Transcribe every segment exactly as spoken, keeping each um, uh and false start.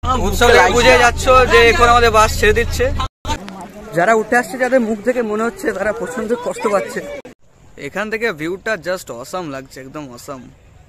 উৎসবে বুঝে যাচ্ছ যে এখন আমাদের বাস ছেড়ে দিচ্ছে। যারা উঠে আসছে যাদের মুখ থেকে মনে হচ্ছে তারা প্রচন্ড কষ্ট পাচ্ছে। এখান থেকে ভিউটা জাস্ট অসাম লাগছে, একদম awesome.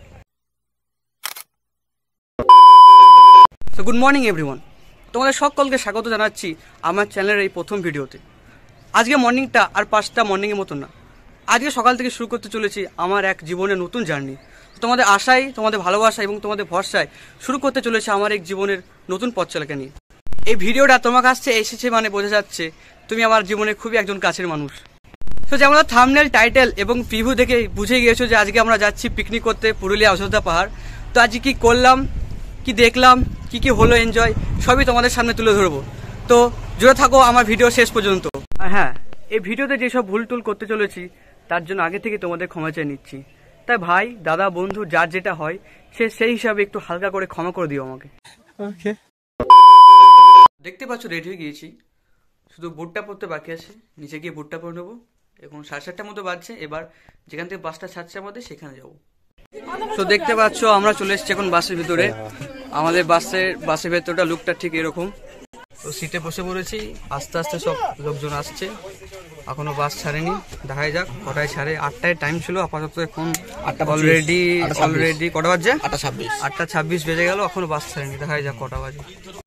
So good morning everyone, তোমাদের সকলকে স্বাগত জানাচ্ছি আমার চ্যানেলের এই প্রথম ভিডিওতে। আজকে মর্নিংটা আর পাঁচটা মর্নিংয়ের মতো না, আজকে সকাল থেকে শুরু করতে চলেছি আমার এক জীবনের নতুন জার্নি। তোমাদের আশায়, তোমাদের ভালোবাসা এবং তোমাদের ভরসায় শুরু করতে চলেছে আমার এক জীবনের নতুন পথ চলাকে নিয়ে। এই ভিডিওটা তোমার কাছে এসেছে মানে বোঝা যাচ্ছে তুমি আমার জীবনে খুবই একজন কাছের মানুষ। তো যেমন থাম্বনেল, টাইটেল এবং প্রিভিউ দেখে বুঝে গিয়েছো যে আজকে আমরা যাচ্ছি পিকনিক করতে পুরুলিয়া অযোধ্যা পাহাড়। তো আজকে কি করলাম, কি দেখলাম, কি কি হলো এনজয়, সবই তোমাদের সামনে তুলে ধরবো। তো জুড়ে থাকো আমার ভিডিও শেষ পর্যন্ত। আর হ্যাঁ, এই ভিডিওতে যেসব ভুল টুল করতে চলেছি তার জন্য আগে থেকে তোমাদের ক্ষমা চেয়ে নিচ্ছি। তাই ভাই, দাদা, বন্ধু যার যেটা হয় সে সেই হিসাবে একটু হালকা করে ক্ষমা করে দিও আমাকে। ওকে, দেখতে পাচ্ছ রেডি হয়ে গিয়েছি, শুধু বুটটা পরতে বাকি আছে। নিচে গিয়ে বুটটা পরে নেবো। এখন সাড়ে সাতটার মতো বাজছে, এবার যেখান থেকে বাসটা ছাড়ছে আমাদের সেখানে যাবো। তো দেখতে পাচ্ছ আমরা চলে এসেছি এখন বাসের ভিতরে। আমাদের বাসের বাসের ভেতরটা লুকটা ঠিক এরকম। তো সিটে বসে পড়েছি, আস্তে আস্তে সব লোকজন আসছে, এখনো বাস ছাড়েনি। দেখাই যাক কটায় ছাড়ে। আটটায় টাইম ছিল, আপাতত এখন অলরেডি অলরেডি কটা বাজছে? আটটা ছাব্বিশ আটটা ছাব্বিশ বেজে গেল, এখনো বাস ছাড়েনি। দেখাই যাক কটা বাজে।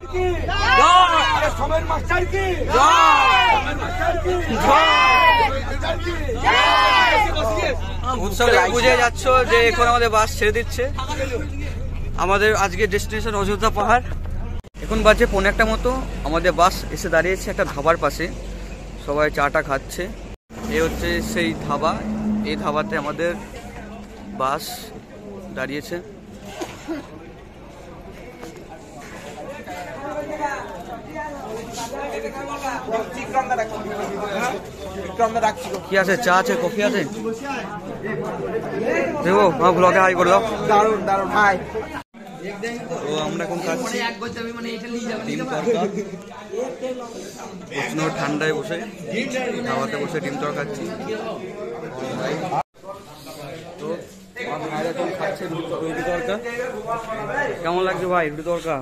উৎসবে বুঝে যাচ্ছ যে এখন আমাদের বাস ছেড়ে দিচ্ছে। আমাদের আজকে ডেস্টিনেশন অযোধ্যা পাহাড়। এখন বাজে পৌনে একটা মতো, আমাদের বাস এসে দাঁড়িয়েছে একটা ধাবার পাশে। সবাই চাটা খাচ্ছে। এই হচ্ছে সেই ধাবা, এই ধাবাতে আমাদের বাস দাঁড়িয়েছে। কি আছে? চা আছে, কফি আছে? দেখো আমার ব্লগে হাই করে দাও। দারুণ দারুণ হাই। তো আমরা এখন খাচ্ছি ডিম তরকা, উষ্ণ ঠান্ডায় বসে খাওয়াতে বসে ডিম তরকা খাচ্ছি। তো আমার ভাইরা এখন খাচ্ছে রুটি তরকা। কেমন লাগছে ভাই রুটি তরকা?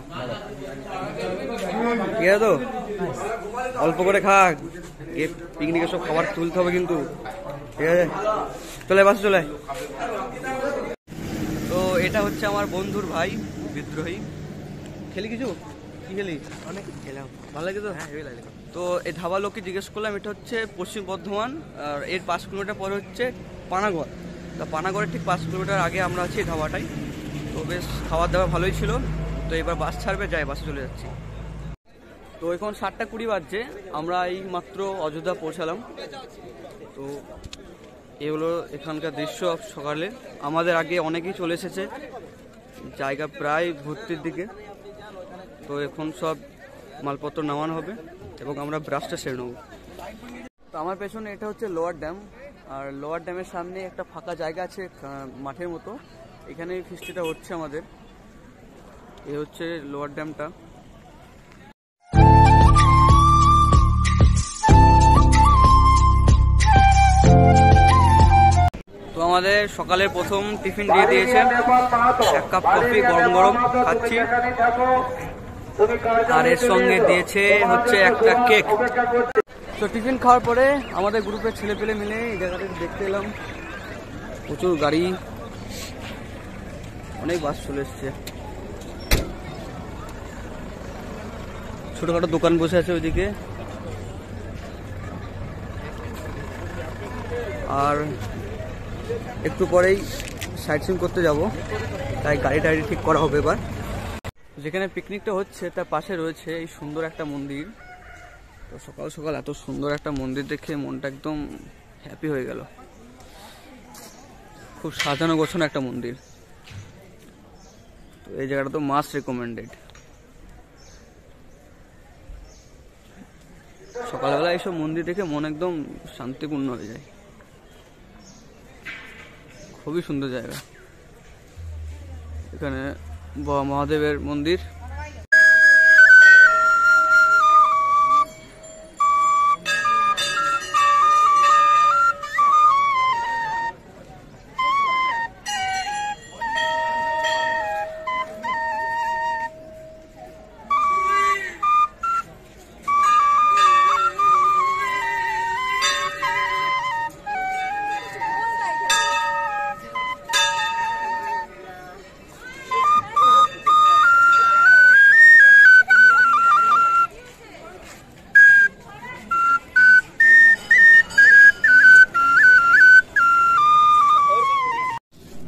ঠিক আছে তো, অল্প করে খা, পিকনিকে সব খাবার তুলতে হবে কিন্তু, ঠিক আছে? চলে বাসে চলে। তো এটা হচ্ছে আমার বন্ধুর ভাই বিদ্রোহী। খেলি কিছু? কি খেলি? অনেক খেলাম, ভালো লাগে তো? হ্যাঁ, লাগে। তো এই ধাবা লোককে জিজ্ঞেস করলাম, এটা হচ্ছে পশ্চিম বর্ধমান, আর এর পাঁচ কিলোমিটার পরে হচ্ছে পানাগড়। তা পানাগড়ের ঠিক পাঁচ কিলোমিটার আগে আমরা আছি এই ধাবাটাই। তো বেশ খাবার দাবার ভালোই ছিল। তো এবার বাস ছাড়বে, যাই বাসে চলে যাচ্ছি। তো এখন সাতটা কুড়ি বাজছে, আমরা এই মাত্র অযোধ্যা পৌঁছালাম। তো এগুলো এখানকার দৃশ্য সকালে। আমাদের আগে অনেকেই চলে এসেছে, জায়গা প্রায় ভর্তির দিকে। তো এখন সব মালপত্র নামানো হবে এবং আমরা ব্রাশটা সেরে নেব। তো আমার পেছনে এটা হচ্ছে লোয়ার ড্যাম, আর লোয়ার ড্যামের সামনে একটা ফাঁকা জায়গা আছে মাঠের মতো, এখানে ফিস্টিটা হচ্ছে আমাদের। এই হচ্ছে লোয়ার ড্যামটা। তো আমাদের সকালের প্রথম টিফিন দিয়ে দিয়েছে, এক কাপ কফি গরম গরম খাচ্ছি, আর এর সঙ্গে দিয়েছে হচ্ছে একটা কেক। তো টিফিন খাওয়ার পরে আমাদের গ্রুপের ছেলে পেলে মিলে এই জায়গাটা দেখতে এলাম। প্রচুর গাড়ি, অনেক বাস চলে এসছে, ছোটখাটো দোকান বসে আছে ওইদিকে। আর একটু পরেই সাইট সিন করতে যাব, তাই গাড়ি টাড়ি ঠিক করা হবে। এবার যেখানে পিকনিকটা হচ্ছে তার পাশে রয়েছে এই সুন্দর একটা মন্দির। তো সকাল সকাল এত সুন্দর একটা মন্দির দেখে মনটা একদম হ্যাপি হয়ে গেল। খুব সাজানো গোছানো একটা মন্দির। তো এই জায়গাটা তো মাস্ট রেকমেন্ডেড। সকালবেলা এইসব মন্দির দেখে মন একদম শান্তিপূর্ণ হয়ে যায়। খুবই সুন্দর জায়গা। এখানে বাবা মহাদেবের মন্দির।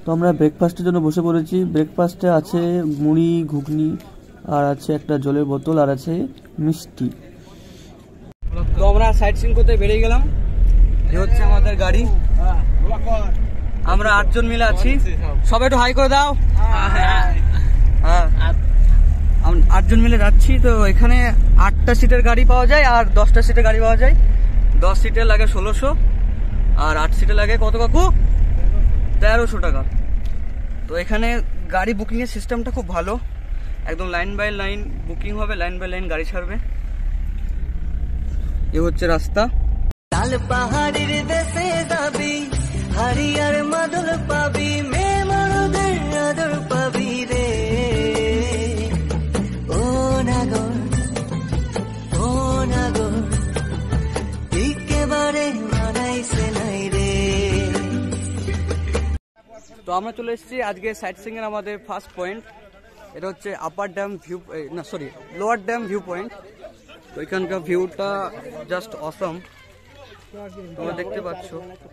আমরা ব্রেকফাস্টের জন্য বসে পড়েছি। ব্রেকফাস্টে আছে মুড়ি, ঘুগনি, আর আছে একটা জলের বোতল, আর আছে মিষ্টি। তো আমরা সাইট সিন করতে বেরিয়ে গেলাম। এ হচ্ছে আমাদের গাড়ি, আমরা আটজন মিলে আছি। সবাই একটু হাই করে দাও। হ্যাঁ, আটজন মিলে যাচ্ছি। তো এখানে আটটা সিটের গাড়ি পাওয়া যায় আর দশটা সিটের গাড়ি পাওয়া যায়। দশ সিটের লাগে ষোলোশো আর আট সিটের লাগে কত কাকু? তেরোশো টাকা। তো এখানে গাড়ি বুকিংয়ের সিস্টেমটা খুব ভালো, একদম লাইন বাই লাইন বুকিং হবে, লাইন বাই লাইন গাড়ি ছাড়বে। এ হচ্ছে রাস্তা। লাল পাহাড়ের দেশে যাবি, হারিয়ার মাদল পাবি, মেয়ে মরদের আদর পাবি রে। ও নাগর, ও নাগর, একেবারে মানাইছে নাই রে। তো আমরা চলে এসেছি আজকে সাইট সিং এর আমাদের ফার্স্ট পয়েন্ট। এটা হচ্ছে আপার ড্যাম ভিউ, না sorry lower dam view point. তো এখানকার ভিউটা জাস্ট অসম, তোমরা দেখতে পাচ্ছ।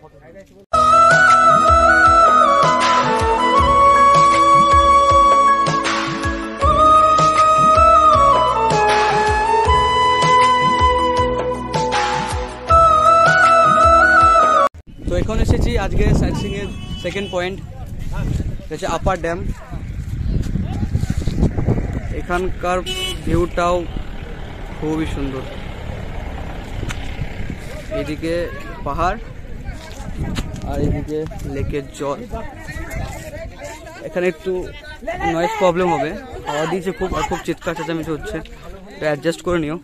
তো এখন এসেছি আজকে সাইট সিং এর সেকেন্ড পয়েন্ট, হচ্ছে আপার ড্যাম। এখানকার ভিউটাও খুবই সুন্দর, এদিকে পাহাড় আর এদিকে লেকের জল। এখানে একটু নয়েজ প্রবলেম হবে, হাওয়া দিয়েছে খুব, আর খুব চিৎকার চেঁচামেচি হচ্ছে, এটা অ্যাডজাস্ট করে নিও।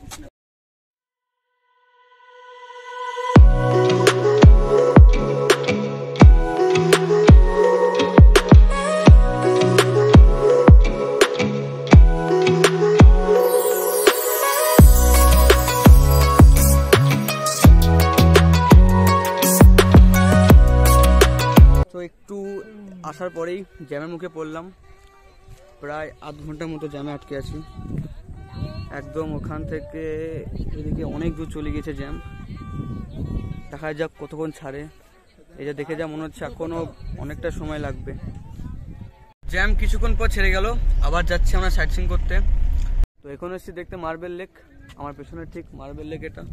একটু আসার পরেই জ্যামের মুখে পড়লাম, প্রায় আধ ঘন্টার মতো জ্যামে আটকে আছি। একদম ওখান থেকে এদিকে অনেক দূর চলে গেছে জ্যাম, দেখা যাক কতক্ষণ ছাড়ে। এই যে দেখে যা মনে হচ্ছে এখনো অনেকটা সময় লাগবে। জ্যাম কিছুক্ষণ পর ছেড়ে গেল, আবার যাচ্ছি আমরা সাইট সিন করতে। তো এখন এসেছি দেখতে মার্বেল লেক, আমার পেছনে ঠিক মার্বেল লেক। এটা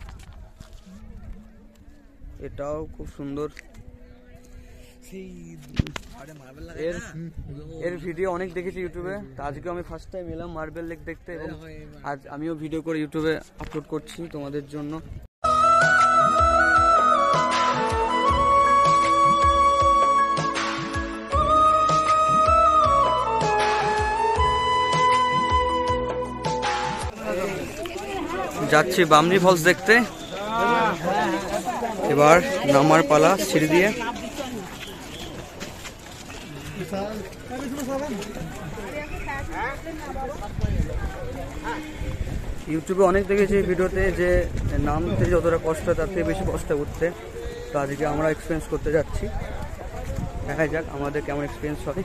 এটাও খুব সুন্দর। এর এর ভিডিও অনেক দেখেছি ইউটিউবে, তো আজকে আমি ফার্স্ট টাইম এলাম মার্বেল লেক দেখতে, এবং আজ আমিও ভিডিও করে ইউটিউবে আপলোড করছি তোমাদের জন্য। যাচ্ছি বামনি ফলস দেখতে। এবার নামার পালা সিঁড়ি দিয়ে। ইউটিউবে অনেক দেখেছি ভিডিওতে যে নামতে যতটা কষ্ট তার থেকে বেশি কষ্ট উঠতে। তো আজকে আমরা এক্সপিরিয়েন্স করতে যাচ্ছি, দেখা যাক আমাদের কেমন এক্সপিরিয়েন্স হয়।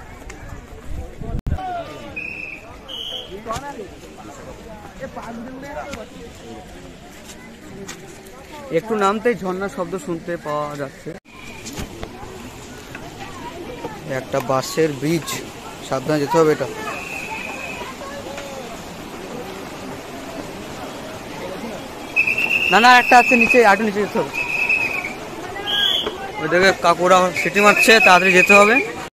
একটু নামতেই ঝর্ণার শব্দ শুনতে পাওয়া যাচ্ছে। একটা বাঁশের ব্রিজ, সাবধানে যেতে হবে। এটা না না একটা আছে নিচে, আরেকটু নিচে যেতে হবে। ওই দিকে কাকুরা সিটি মারছে, তাড়াতাড়ি যেতে হবে।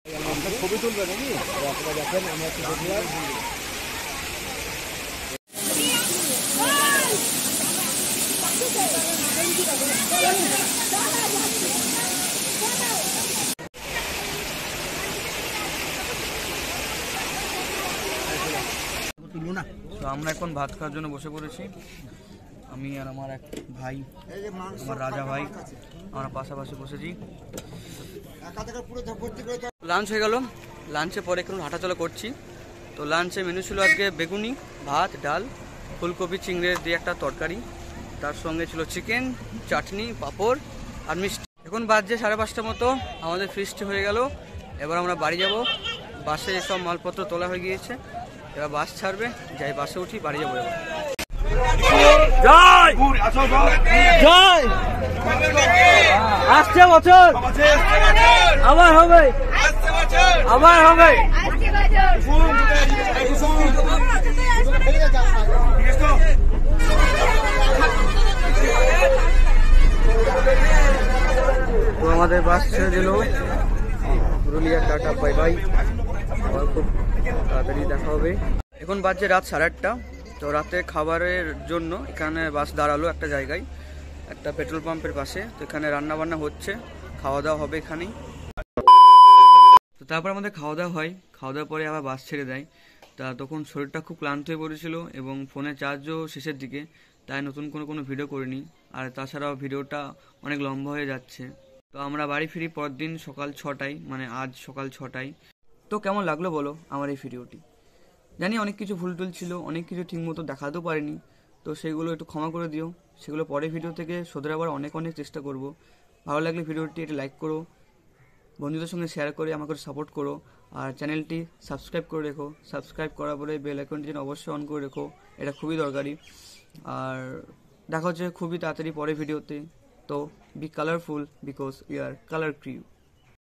তো আমরা এখন ভাত খাওয়ার জন্য বসে পড়েছি, আমি আর আমার এক ভাই, আমার রাজা ভাই, আমরা পাশাপাশি বসেছি। লাঞ্চ হয়ে গেল, লাঞ্চের পরে একটু হাঁটাচলা করছি। তো লাঞ্চে মেনু ছিল আজকে বেগুনি, ভাত, ডাল, ফুলকপি চিংড়ি দিয়ে একটা তরকারি, তার সঙ্গে ছিল চিকেন, চাটনি, পাঁপড় আর মিষ্টি। এখন বাজছে সাড়ে পাঁচটার মতো, আমাদের ফিস্ট হয়ে গেল। এবার আমরা বাড়ি যাব, বাসে সব মালপত্র তোলা হয়ে গিয়েছে, এবার বাস ছাড়বে, যাই বাসে উঠি, বাড়ি যাবো। এবার জয় জয় আসছে বছর আবার হবে আবার হবে তো আমাদের বাস ছেড়ে দিল পুরুলিয়া। টাটা বাই বাই, আবার খুব তাড়াতাড়ি দেখা হবে। এখন বাজছে রাত সাড়ে আটটা। তো রাতে খাবারের জন্য এখানে বাস দাঁড়ালো একটা জায়গায়, একটা পেট্রোল পাম্পের পাশে। তো এখানে রান্না বান্না হচ্ছে, খাওয়া দাওয়া হবে এখানেই। তো তারপর আমাদের খাওয়া দাওয়া হয়, খাওয়া দাওয়ার পরে আবার বাস ছেড়ে দেয়। তা তখন শরীরটা খুব ক্লান্ত হয়ে পড়েছিল এবং ফোনের চার্জও শেষের দিকে, তাই নতুন কোনো কোনো ভিডিও করিনি। আর তাছাড়াও ভিডিওটা অনেক লম্বা হয়ে যাচ্ছে। তো আমরা বাড়ি ফিরি পরের দিন সকাল ছটায়, মানে আজ সকাল ছটায়। তো কেমন লাগলো বলো আমার এই ভিডিওটি? জানি অনেক কিছু ভুল টুল ছিল, অনেক কিছু ঠিকমতো দেখাতেও পারিনি, তো সেগুলো একটু ক্ষমা করে দিও। সেগুলো পরের ভিডিও থেকে শোধরাবার অনেক অনেক চেষ্টা করব। ভালো লাগলে ভিডিওটি একটু লাইক করো, বন্ধুদের সঙ্গে শেয়ার করে আমাকে সাপোর্ট করো, আর চ্যানেলটি সাবস্ক্রাইব করে রেখো। সাবস্ক্রাইব করার পরে বেল আইকনটি যেন অবশ্যই অন করে রেখো, এটা খুবই দরকারি। আর দেখা হচ্ছে খুবই তাড়াতাড়ি পরের ভিডিওতে। তো be colourful because we are colour crew.